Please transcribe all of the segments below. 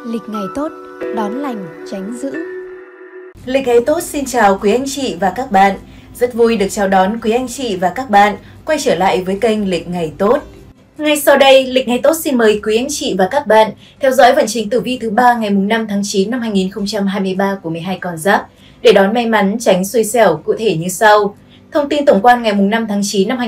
Lịch ngày tốt, đón lành, tránh dữ. Lịch ngày tốt xin chào quý anh chị và các bạn. Rất vui được chào đón quý anh chị và các bạn quay trở lại với kênh Lịch ngày tốt. Ngay sau đây, Lịch ngày tốt xin mời quý anh chị và các bạn theo dõi vận trình tử vi thứ 3 ngày 5 tháng 9 năm 2023 của 12 con giáp để đón may mắn tránh xui xẻo cụ thể như sau. Thông tin tổng quan ngày 5 tháng 9 năm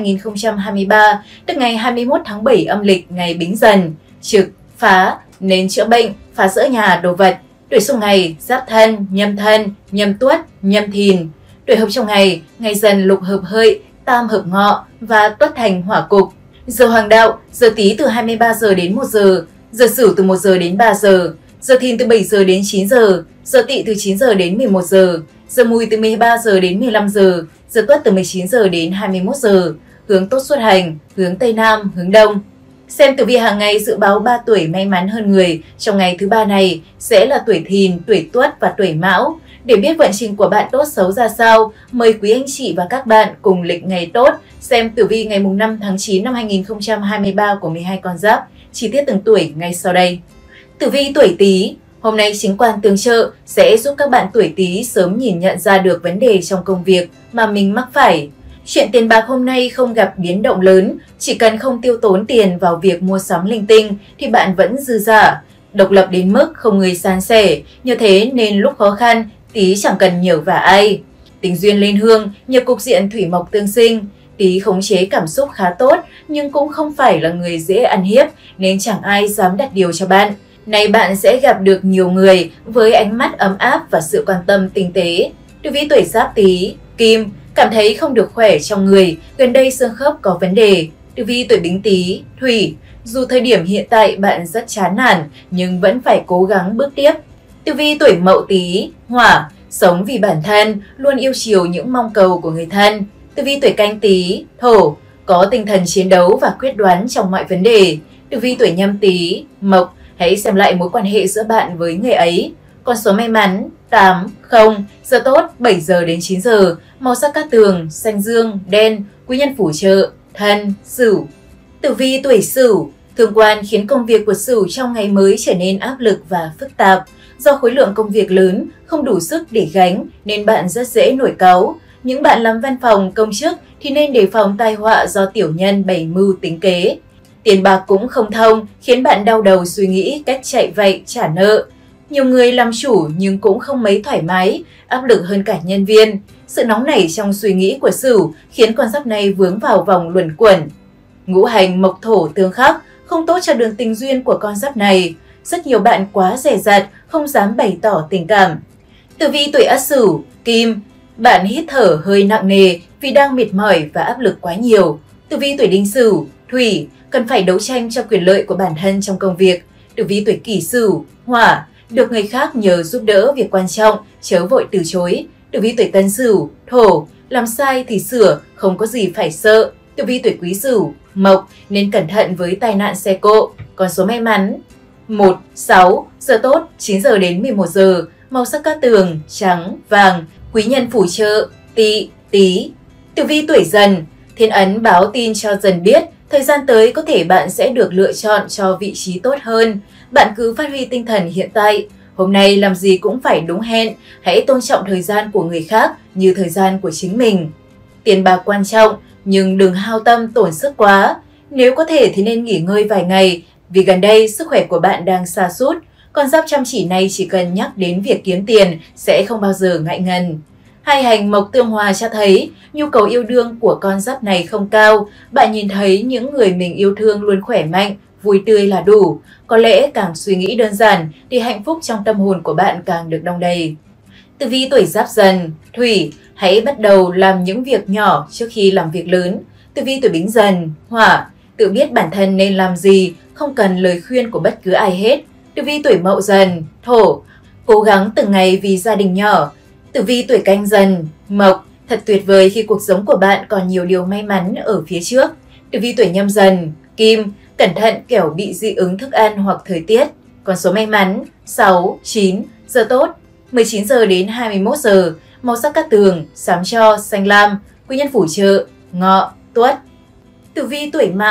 2023, tức ngày 21 tháng 7 âm lịch ngày Bính Dần, trực, phá, nên chữa bệnh, phá rỡ nhà, đồ vật. Tuổi xung ngày, Giáp Thân, Nhâm Tuất, Nhâm Thìn. Tuổi hợp trong ngày, ngày Dần lục hợp Hợi, Tam hợp Ngọ và Tuất thành Hỏa cục. Giờ hoàng đạo, giờ Tý từ 23 giờ đến 1 giờ, giờ Sửu từ 1 giờ đến 3 giờ, giờ Thìn từ 7 giờ đến 9 giờ, giờ Tỵ từ 9 giờ đến 11 giờ, giờ Mùi từ 13 giờ đến 15 giờ, giờ Tuất từ 19 giờ đến 21 giờ. Hướng tốt xuất hành, hướng Tây Nam, hướng Đông. Xem tử vi hàng ngày dự báo 3 tuổi may mắn hơn người trong ngày thứ 3 này sẽ là tuổi Thìn, tuổi Tuất và tuổi Mão. Để biết vận trình của bạn tốt xấu ra sao, mời quý anh chị và các bạn cùng lịch ngày tốt xem tử vi ngày 5 tháng 9 năm 2023 của 12 con giáp, chi tiết từng tuổi ngay sau đây. Tử vi tuổi Tý, hôm nay chính quan tương trợ sẽ giúp các bạn tuổi Tý sớm nhìn nhận ra được vấn đề trong công việc mà mình mắc phải. Chuyện tiền bạc hôm nay không gặp biến động lớn, chỉ cần không tiêu tốn tiền vào việc mua sắm linh tinh thì bạn vẫn dư dả. Độc lập đến mức không người san sẻ, như thế nên lúc khó khăn, Tý chẳng cần nhờ vả ai. Tình duyên lên hương, nhờ cục diện thủy mộc tương sinh. Tý khống chế cảm xúc khá tốt, nhưng cũng không phải là người dễ ăn hiếp, nên chẳng ai dám đặt điều cho bạn. Nay bạn sẽ gặp được nhiều người với ánh mắt ấm áp và sự quan tâm tinh tế. Tử vi tuổi Giáp Tý, Kim, cảm thấy không được khỏe trong người, gần đây xương khớp có vấn đề. Tử vi tuổi Bính Tý, Thủy, dù thời điểm hiện tại bạn rất chán nản nhưng vẫn phải cố gắng bước tiếp. Tử vi tuổi Mậu Tý, Hỏa, sống vì bản thân, luôn yêu chiều những mong cầu của người thân. Tử vi tuổi Canh Tý, Thổ, có tinh thần chiến đấu và quyết đoán trong mọi vấn đề. Tử vi tuổi Nhâm Tý, Mộc, hãy xem lại mối quan hệ giữa bạn với người ấy. Con số may mắn 8, 0, giờ tốt 7 giờ đến 9 giờ, màu sắc cát tường, xanh dương, đen, quý nhân phù trợ, Thân, Sửu. Tử vi tuổi Sửu, thương quan khiến công việc của Sửu trong ngày mới trở nên áp lực và phức tạp. Do khối lượng công việc lớn, không đủ sức để gánh nên bạn rất dễ nổi cáu. Những bạn làm văn phòng, công chức thì nên đề phòng tai họa do tiểu nhân bày mưu tính kế. Tiền bạc cũng không thông, khiến bạn đau đầu suy nghĩ cách chạy vay trả nợ. Nhiều người làm chủ nhưng cũng không mấy thoải mái, áp lực hơn cả nhân viên. Sự nóng nảy trong suy nghĩ của Sửu khiến con giáp này vướng vào vòng luẩn quẩn. Ngũ hành mộc thổ tương khắc, không tốt cho đường tình duyên của con giáp này. Rất nhiều bạn quá dè dặt, không dám bày tỏ tình cảm. Tử vi tuổi Ất Sửu, Kim, bạn hít thở hơi nặng nề vì đang mệt mỏi và áp lực quá nhiều. Tử vi tuổi Đinh Sửu, Thủy, cần phải đấu tranh cho quyền lợi của bản thân trong công việc. Tử vi tuổi Kỷ Sửu, Hỏa, được người khác nhờ giúp đỡ việc quan trọng, chớ vội từ chối. Tử vi tuổi Tân Sửu, Thổ, làm sai thì sửa, không có gì phải sợ. Tử vi tuổi Quý Sửu, Mộc, nên cẩn thận với tai nạn xe cộ. Con số may mắn 1, 6, giờ tốt 9 giờ đến 11 giờ, màu sắc cát tường, trắng, vàng, quý nhân phù trợ, Tỵ, Tý. Tử vi tuổi Dần, thiên ấn báo tin cho Dần biết thời gian tới có thể bạn sẽ được lựa chọn cho vị trí tốt hơn. Bạn cứ phát huy tinh thần hiện tại. Hôm nay làm gì cũng phải đúng hẹn, hãy tôn trọng thời gian của người khác như thời gian của chính mình. Tiền bạc quan trọng, nhưng đừng hao tâm tổn sức quá. Nếu có thể thì nên nghỉ ngơi vài ngày, vì gần đây sức khỏe của bạn đang sa sút. Con giáp chăm chỉ này chỉ cần nhắc đến việc kiếm tiền sẽ không bao giờ ngại ngần. Hai hành mộc tương hòa cho thấy nhu cầu yêu đương của con giáp này không cao. Bạn nhìn thấy những người mình yêu thương luôn khỏe mạnh, vui tươi là đủ. Có lẽ càng suy nghĩ đơn giản thì hạnh phúc trong tâm hồn của bạn càng được đong đầy. Tử vi tuổi Giáp Dần, Thủy, hãy bắt đầu làm những việc nhỏ trước khi làm việc lớn. Tử vi tuổi Bính Dần, Hỏa, tự biết bản thân nên làm gì, không cần lời khuyên của bất cứ ai hết. Tử vi tuổi Mậu Dần, Thổ, cố gắng từng ngày vì gia đình nhỏ. Tử vi tuổi Canh Dần, Mộc, thật tuyệt vời khi cuộc sống của bạn còn nhiều điều may mắn ở phía trước. Tử vi tuổi Nhâm Dần, Kim, cẩn thận kẻo bị dị ứng thức ăn hoặc thời tiết. Con số may mắn 6, 9, giờ tốt 19 giờ đến 21 giờ, màu sắc cát tường, xám tro, xanh lam, quý nhân phù trợ, Ngọ, Tuất. Tử vi tuổi Mão,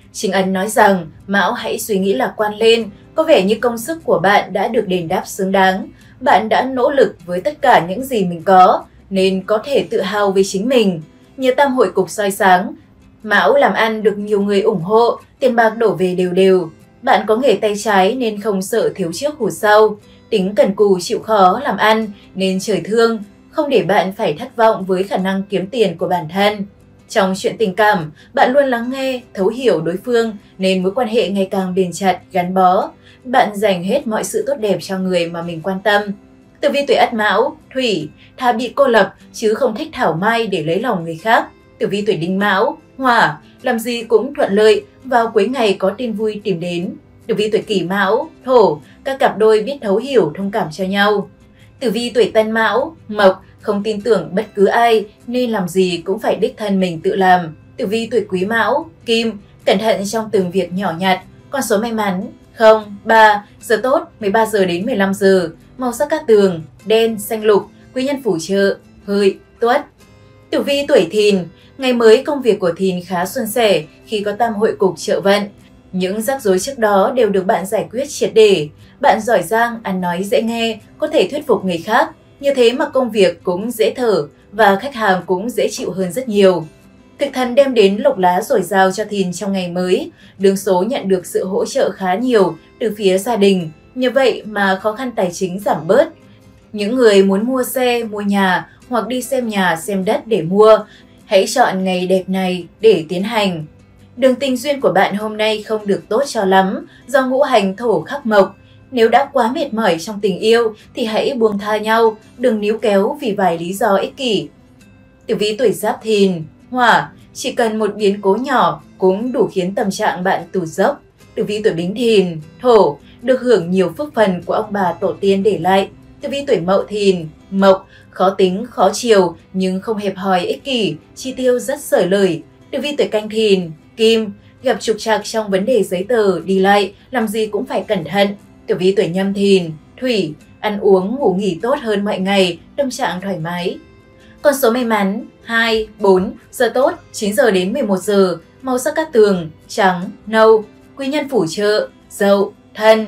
Chính ấn nói rằng Mão hãy suy nghĩ lạc quan lên, có vẻ như công sức của bạn đã được đền đáp xứng đáng. Bạn đã nỗ lực với tất cả những gì mình có, nên có thể tự hào với chính mình. Nhờ tam hội cục soi sáng, Mão làm ăn được nhiều người ủng hộ, tiền bạc đổ về đều đều. Bạn có nghề tay trái nên không sợ thiếu trước hụt sau. Tính cần cù chịu khó làm ăn nên trời thương, không để bạn phải thất vọng với khả năng kiếm tiền của bản thân. Trong chuyện tình cảm, bạn luôn lắng nghe, thấu hiểu đối phương nên mối quan hệ ngày càng bền chặt, gắn bó. Bạn dành hết mọi sự tốt đẹp cho người mà mình quan tâm. Tử vi tuổi Ất Mão, Thủy, thà bị cô lập chứ không thích thảo mai để lấy lòng người khác. Tử vi tuổi Đinh Mão, Hỏa, làm gì cũng thuận lợi, vào cuối ngày có tin vui tìm đến. Tử vi tuổi Kỷ Mão, Thổ, các cặp đôi biết thấu hiểu, thông cảm cho nhau. Tử vi tuổi Tân Mão, Mộc, không tin tưởng bất cứ ai nên làm gì cũng phải đích thân mình tự làm. Tử vi tuổi Quý Mão, Kim, cẩn thận trong từng việc nhỏ nhặt. Con số may mắn 0, 3, giờ tốt 13 giờ đến 15 giờ, màu sắc cát tường, đen, xanh lục, quý nhân phù trợ, Hợi, Tuất. Tử vi tuổi Thìn, ngày mới công việc của Thìn khá suôn sẻ khi có tam hội cục trợ vận. Những rắc rối trước đó đều được bạn giải quyết triệt để. Bạn giỏi giang, ăn nói dễ nghe, có thể thuyết phục người khác. Như thế mà công việc cũng dễ thở và khách hàng cũng dễ chịu hơn rất nhiều. Thực thần đem đến lộc lá dồi dào cho Thìn trong ngày mới. Đường số nhận được sự hỗ trợ khá nhiều từ phía gia đình. Như vậy mà khó khăn tài chính giảm bớt. Những người muốn mua xe, mua nhà hoặc đi xem nhà, xem đất để mua, hãy chọn ngày đẹp này để tiến hành. Đường tình duyên của bạn hôm nay không được tốt cho lắm do ngũ hành thổ khắc mộc. Nếu đã quá mệt mỏi trong tình yêu thì hãy buông tha nhau, đừng níu kéo vì vài lý do ích kỷ. Tử vi tuổi Giáp Thìn, Hỏa, chỉ cần một biến cố nhỏ cũng đủ khiến tâm trạng bạn tụt dốc. Tử vi tuổi Bính Thìn, Thổ, được hưởng nhiều phước phần của ông bà tổ tiên để lại. Tử vi tuổi Mậu Thìn, Mộc, khó tính, khó chiều nhưng không hẹp hòi ích kỷ, chi tiêu rất xởi lởi. Tử vi tuổi Canh Thìn, Kim, gặp trục trặc trong vấn đề giấy tờ, đi lại, làm gì cũng phải cẩn thận. Tử vi tuổi Nhâm Thìn, Thủy, ăn uống, ngủ nghỉ tốt hơn mọi ngày, tâm trạng thoải mái. Con số may mắn 2, 4, giờ tốt 9 giờ đến 11 giờ, màu sắc cát tường, trắng, nâu, quý nhân phù trợ, Dậu, Thân.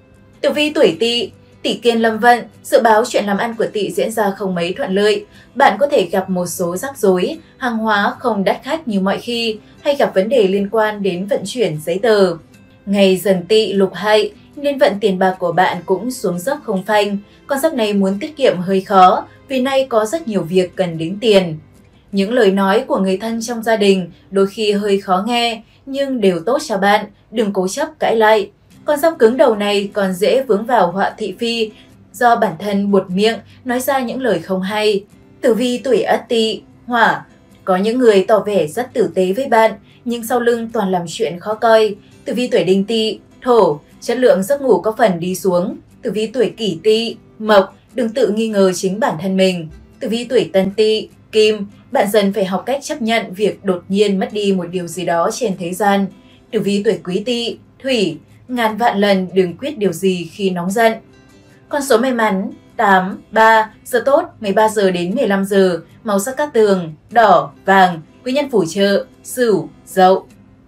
Tử vi tuổi Tỵ, Tỵ kiên lâm vận, dự báo chuyện làm ăn của Tỵ diễn ra không mấy thuận lợi. Bạn có thể gặp một số rắc rối, hàng hóa không đắt khách như mọi khi, hay gặp vấn đề liên quan đến vận chuyển giấy tờ. Ngày Dần Tỵ lục hại, nên vận tiền bạc của bạn cũng xuống dốc không phanh. Con giáp này muốn tiết kiệm hơi khó, vì nay có rất nhiều việc cần đến tiền. Những lời nói của người thân trong gia đình đôi khi hơi khó nghe, nhưng đều tốt cho bạn, đừng cố chấp cãi lại. Con giáp cứng đầu này còn dễ vướng vào họa thị phi, do bản thân buột miệng, nói ra những lời không hay. Tử vi tuổi Ất Tỵ, Hỏa, có những người tỏ vẻ rất tử tế với bạn, nhưng sau lưng toàn làm chuyện khó coi. Tử vi tuổi Đinh Tỵ, Thổ, chất lượng giấc ngủ có phần đi xuống. Tử vi tuổi Kỷ Tỵ, Mộc, đừng tự nghi ngờ chính bản thân mình. Tử vi tuổi Tân Tỵ, Kim, bạn dần phải học cách chấp nhận việc đột nhiên mất đi một điều gì đó trên thế gian. Tử vi tuổi Quý Tỵ, Thủy, ngàn vạn lần đừng quyết điều gì khi nóng giận. Con số may mắn 8, 3, giờ tốt 13 giờ đến 15 giờ, màu sắc cát tường, đỏ, vàng, quý nhân phù trợ, Sửu, Dậu.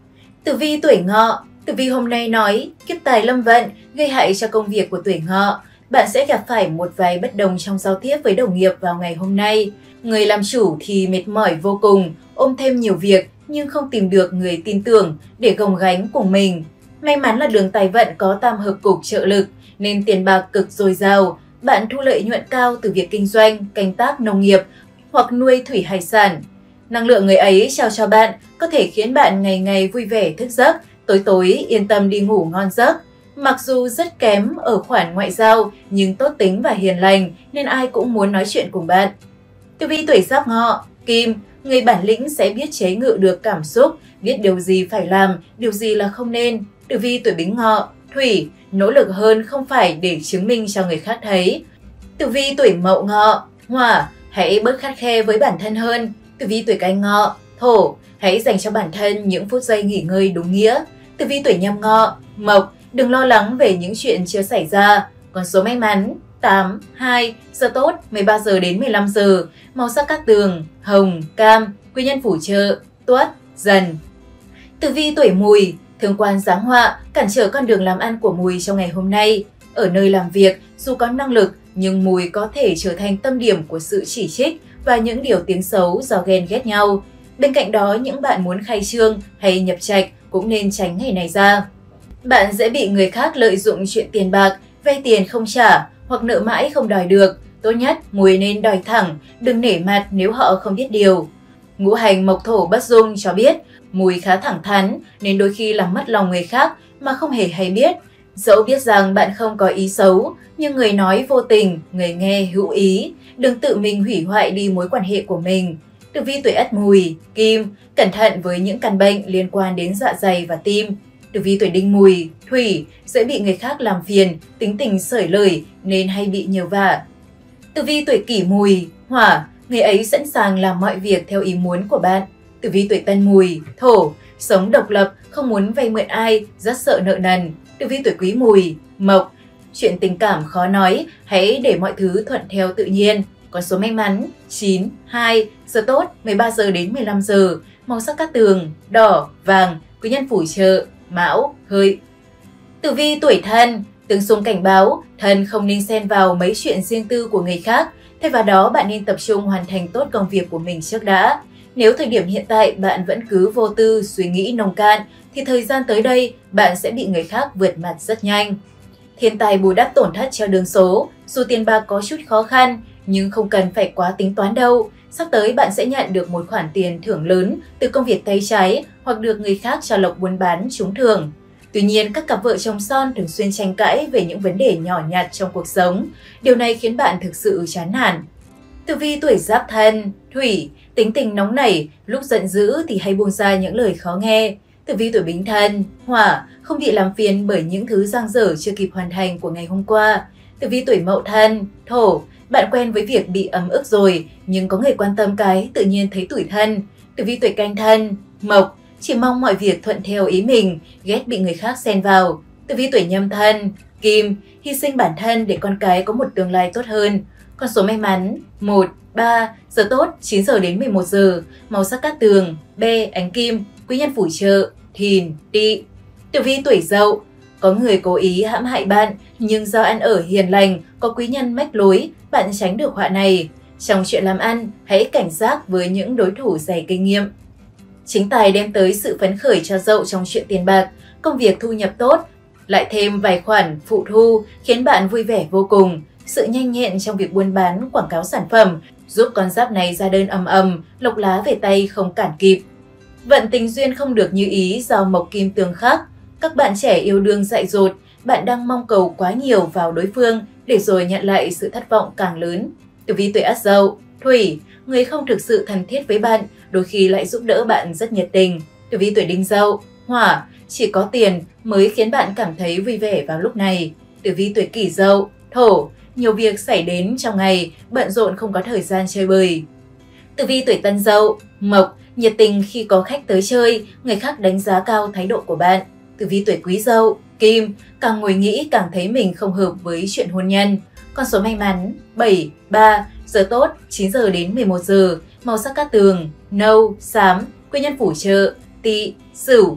Tử vi tuổi Ngọ, tử vi hôm nay nói kiếp tài lâm vận gây hại cho công việc của tuổi Ngọ. Bạn sẽ gặp phải một vài bất đồng trong giao tiếp với đồng nghiệp vào ngày hôm nay. Người làm chủ thì mệt mỏi vô cùng, ôm thêm nhiều việc nhưng không tìm được người tin tưởng để gồng gánh cùng mình. May mắn là đường tài vận có tam hợp cục trợ lực nên tiền bạc cực dồi dào. Bạn thu lợi nhuận cao từ việc kinh doanh, canh tác nông nghiệp hoặc nuôi thủy hải sản. Năng lượng người ấy trao cho bạn có thể khiến bạn ngày ngày vui vẻ thức giấc, tối tối yên tâm đi ngủ ngon giấc. Mặc dù rất kém ở khoản ngoại giao nhưng tốt tính và hiền lành nên ai cũng muốn nói chuyện cùng bạn. Tử vi tuổi Giáp Ngọ, Kim, người bản lĩnh sẽ biết chế ngự được cảm xúc, biết điều gì phải làm, điều gì là không nên. Tử vi tuổi Bính Ngọ, Thủy, nỗ lực hơn không phải để chứng minh cho người khác thấy. Tử vi tuổi Mậu Ngọ, Hỏa, hãy bớt khắt khe với bản thân hơn. Tử vi tuổi Canh Ngọ, Thổ, hãy dành cho bản thân những phút giây nghỉ ngơi đúng nghĩa. Tử vi tuổi Nhâm Ngọ, Mộc, đừng lo lắng về những chuyện chưa xảy ra. Con số may mắn 8, 2, giờ tốt 13 giờ đến 15 giờ, màu sắc cát tường, hồng, cam, quý nhân phù trợ, Tuất, Dần. Tử vi tuổi Mùi, Thương quan giáng họa, cản trở con đường làm ăn của Mùi trong ngày hôm nay. Ở nơi làm việc, dù có năng lực, nhưng Mùi có thể trở thành tâm điểm của sự chỉ trích và những điều tiếng xấu do ghen ghét nhau. Bên cạnh đó, những bạn muốn khai trương hay nhập trạch cũng nên tránh ngày này ra. Bạn dễ bị người khác lợi dụng chuyện tiền bạc, vay tiền không trả hoặc nợ mãi không đòi được. Tốt nhất, Mùi nên đòi thẳng, đừng nể mặt nếu họ không biết điều. Ngũ hành mộc thổ bất dung cho biết, Mùi khá thẳng thắn nên đôi khi làm mất lòng người khác mà không hề hay biết. Dẫu biết rằng bạn không có ý xấu, nhưng người nói vô tình, người nghe hữu ý. Đừng tự mình hủy hoại đi mối quan hệ của mình. Tử vi tuổi Ất Mùi, Kim, cẩn thận với những căn bệnh liên quan đến dạ dày và tim. Tử vi tuổi Đinh Mùi, Thủy, dễ bị người khác làm phiền, tính tình xởi lởi nên hay bị nhờ vả. Tử vi tuổi Kỷ Mùi, Hỏa, người ấy sẵn sàng làm mọi việc theo ý muốn của bạn. Tử vi tuổi Tân Mùi, Thổ, sống độc lập, không muốn vay mượn ai, rất sợ nợ nần. Tử vi tuổi Quý Mùi, Mộc, chuyện tình cảm khó nói, hãy để mọi thứ thuận theo tự nhiên. Con số may mắn 9, 2, giờ tốt 13 giờ đến 15 giờ, màu sắc cát tường, đỏ, vàng, quý nhân phù trợ, Mão, Hợi. Tử vi tuổi Thân, tương xung cảnh báo, Thân không nên xen vào mấy chuyện riêng tư của người khác, thay vào đó bạn nên tập trung hoàn thành tốt công việc của mình trước đã. Nếu thời điểm hiện tại bạn vẫn cứ vô tư, suy nghĩ nông cạn, thì thời gian tới đây bạn sẽ bị người khác vượt mặt rất nhanh. Thiên tài bù đắp tổn thất cho đường số, dù tiền bạc có chút khó khăn, nhưng không cần phải quá tính toán đâu. Sắp tới bạn sẽ nhận được một khoản tiền thưởng lớn từ công việc tay trái hoặc được người khác cho lộc buôn bán trúng thưởng. Tuy nhiên, các cặp vợ chồng son thường xuyên tranh cãi về những vấn đề nhỏ nhặt trong cuộc sống. Điều này khiến bạn thực sự chán nản. Tử vi tuổi Giáp Thân, Thủy, tính tình nóng nảy, lúc giận dữ thì hay buông ra những lời khó nghe. Tử vi tuổi Bính Thân, Hỏa, không bị làm phiền bởi những thứ dang dở chưa kịp hoàn thành của ngày hôm qua. Tử vi tuổi Mậu Thân, Thổ, bạn quen với việc bị ấm ức rồi, nhưng có người quan tâm cái tự nhiên thấy tủi thân. Tử vi tuổi Canh Thân, Mộc, chỉ mong mọi việc thuận theo ý mình, ghét bị người khác xen vào. Tử vi tuổi Nhâm Thân, Kim, hy sinh bản thân để con cái có một tương lai tốt hơn. Con số may mắn 1, 3, giờ tốt 9 giờ đến 11 giờ, màu sắc cát tường, be, ánh kim, quý nhân phù trợ, Thìn, Tỵ. Tử vi tuổi Dậu, có người cố ý hãm hại bạn, nhưng do ăn ở hiền lành, có quý nhân mách lối, bạn tránh được họa này. Trong chuyện làm ăn, hãy cảnh giác với những đối thủ dày kinh nghiệm. Chính tài đem tới sự phấn khởi cho Dậu trong chuyện tiền bạc, công việc thu nhập tốt, lại thêm vài khoản phụ thu khiến bạn vui vẻ vô cùng. Sự nhanh nhẹn trong việc buôn bán, quảng cáo sản phẩm giúp con giáp này ra đơn ầm ầm, lộc lá về tay không cản kịp. Vận tình duyên không được như ý do mộc kim tương khắc. Các bạn trẻ yêu đương dại dột, bạn đang mong cầu quá nhiều vào đối phương để rồi nhận lại sự thất vọng càng lớn. Tử vi tuổi Ất Dậu, Thủy, người không thực sự thân thiết với bạn, đôi khi lại giúp đỡ bạn rất nhiệt tình. Tử vi tuổi Đinh Dậu, Hỏa, chỉ có tiền mới khiến bạn cảm thấy vui vẻ vào lúc này. Tử vi tuổi Kỷ Dậu, Thổ, nhiều việc xảy đến trong ngày, bận rộn không có thời gian chơi bời. Tử vi tuổi Tân Dậu, Mộc, nhiệt tình khi có khách tới chơi, người khác đánh giá cao thái độ của bạn. Tử vi tuổi Quý Dậu, Kim, càng ngồi nghĩ càng thấy mình không hợp với chuyện hôn nhân. Con số may mắn 7, 3, giờ tốt 9 giờ đến 11 giờ, màu sắc cát tường, nâu, xám, quý nhân phù trợ, Tỵ, Sửu.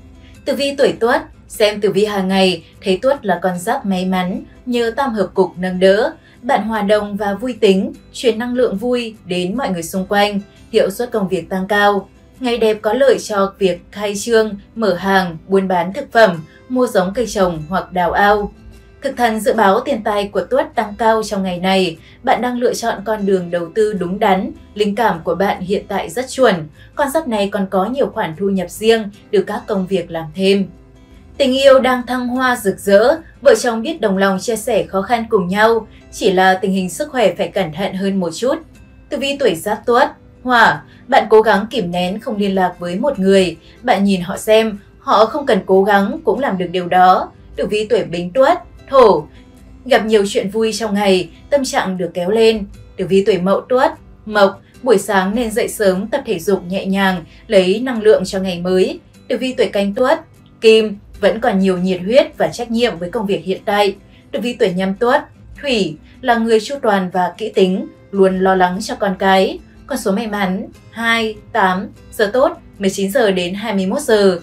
Tử vi tuổi Tuất, xem tử vi hàng ngày, thấy Tuất là con giáp may mắn, nhờ tam hợp cục nâng đỡ. Bạn hòa đồng và vui tính, truyền năng lượng vui đến mọi người xung quanh, hiệu suất công việc tăng cao. Ngày đẹp có lợi cho việc khai trương, mở hàng, buôn bán thực phẩm, mua giống cây trồng hoặc đào ao. Thực thần dự báo tiền tài của Tuất tăng cao trong ngày này. Bạn đang lựa chọn con đường đầu tư đúng đắn, linh cảm của bạn hiện tại rất chuẩn. Con giáp này còn có nhiều khoản thu nhập riêng từ các công việc làm thêm. Tình yêu đang thăng hoa rực rỡ, vợ chồng biết đồng lòng chia sẻ khó khăn cùng nhau, chỉ là tình hình sức khỏe phải cẩn thận hơn một chút. Tử vi tuổi Giáp Tuất, Hỏa, bạn cố gắng kìm nén không liên lạc với một người, bạn nhìn họ xem, họ không cần cố gắng cũng làm được điều đó. Tử vi tuổi Bính Tuất, Thổ, gặp nhiều chuyện vui trong ngày, tâm trạng được kéo lên. Tử vi tuổi Mậu Tuất, Mộc, buổi sáng nên dậy sớm tập thể dục nhẹ nhàng, lấy năng lượng cho ngày mới. Tử vi tuổi Canh Tuất, Kim, vẫn còn nhiều nhiệt huyết và trách nhiệm với công việc hiện tại. Tử vi tuổi Nhâm Tuất, Thủy, là người chu toàn và kỹ tính, luôn lo lắng cho con cái. Con số may mắn 2, 8, giờ tốt 19 giờ đến 21 giờ,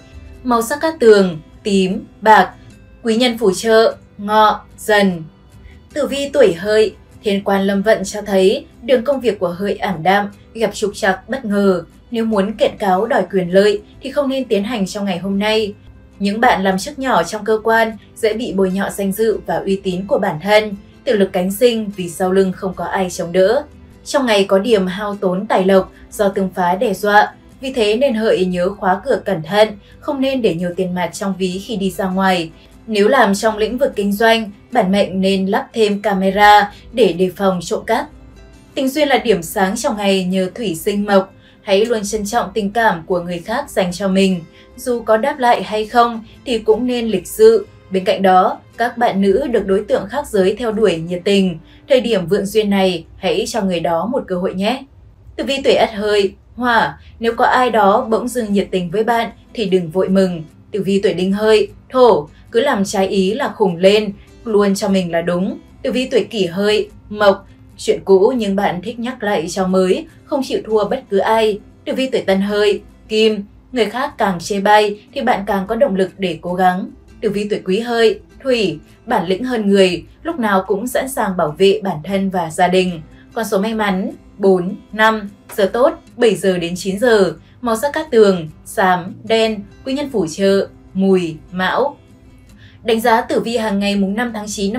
Màu sắc cát tường: tím, bạc. Quý nhân phù trợ: Ngọ, Dần. Tử vi tuổi Hợi. Thiên quan lâm vận cho thấy đường công việc của Hợi ảm đạm, gặp trục trặc bất ngờ. Nếu muốn kiện cáo đòi quyền lợi thì không nên tiến hành trong ngày hôm nay. Những bạn làm chức nhỏ trong cơ quan dễ bị bôi nhọ danh dự và uy tín của bản thân, tự lực cánh sinh vì sau lưng không có ai chống đỡ. Trong ngày có điểm hao tốn tài lộc do tương phá đe dọa, vì thế nên Hợi nhớ khóa cửa cẩn thận, không nên để nhiều tiền mặt trong ví khi đi ra ngoài. Nếu làm trong lĩnh vực kinh doanh, bản mệnh nên lắp thêm camera để đề phòng trộm cắp. Tình duyên là điểm sáng trong ngày nhờ thủy sinh mộc. Hãy luôn trân trọng tình cảm của người khác dành cho mình. Dù có đáp lại hay không thì cũng nên lịch sự. Bên cạnh đó, các bạn nữ được đối tượng khác giới theo đuổi nhiệt tình. Thời điểm vượng duyên này, hãy cho người đó một cơ hội nhé. Tử vi tuổi Ất Hợi. Hỏa. Nếu có ai đó bỗng dưng nhiệt tình với bạn thì đừng vội mừng. Tử vi tuổi Đinh Hợi. Thổ. Cứ làm trái ý là khùng lên, luôn cho mình là đúng. Tử vi tuổi Kỷ Hợi. Mộc. Chuyện cũ nhưng bạn thích nhắc lại cho mới, không chịu thua bất cứ ai. Tử vi tuổi Tân Hợi. Kim. Người khác càng chê bai thì bạn càng có động lực để cố gắng. Tử vi tuổi Quý Hợi. Thủy. Bản lĩnh hơn người, lúc nào cũng sẵn sàng bảo vệ bản thân và gia đình. Con số may mắn 4, 5. Giờ tốt 7 giờ đến 9 giờ. Màu sắc cát tường: xám, đen. Quý nhân phù trợ: Mùi, Mão. Đánh giá tử vi hàng ngày mùng 5 tháng 9 năm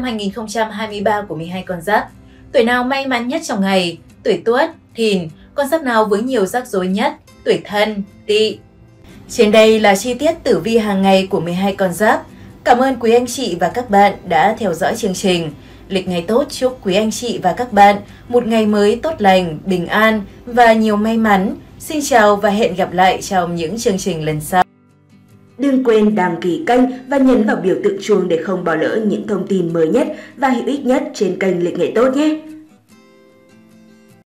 2023 của 12 con giáp. Tuổi nào may mắn nhất trong ngày? Tuổi Tuất, Thìn. Con giáp nào với nhiều rắc rối nhất? Tuổi Thân, Tỵ. Trên đây là chi tiết tử vi hàng ngày của 12 con giáp. Cảm ơn quý anh chị và các bạn đã theo dõi chương trình. Lịch ngày tốt chúc quý anh chị và các bạn một ngày mới tốt lành, bình an và nhiều may mắn. Xin chào và hẹn gặp lại trong những chương trình lần sau. Đừng quên đăng ký kênh và nhấn vào biểu tượng chuông để không bỏ lỡ những thông tin mới nhất và hữu ích nhất trên kênh Lịch Ngày Tốt nhé!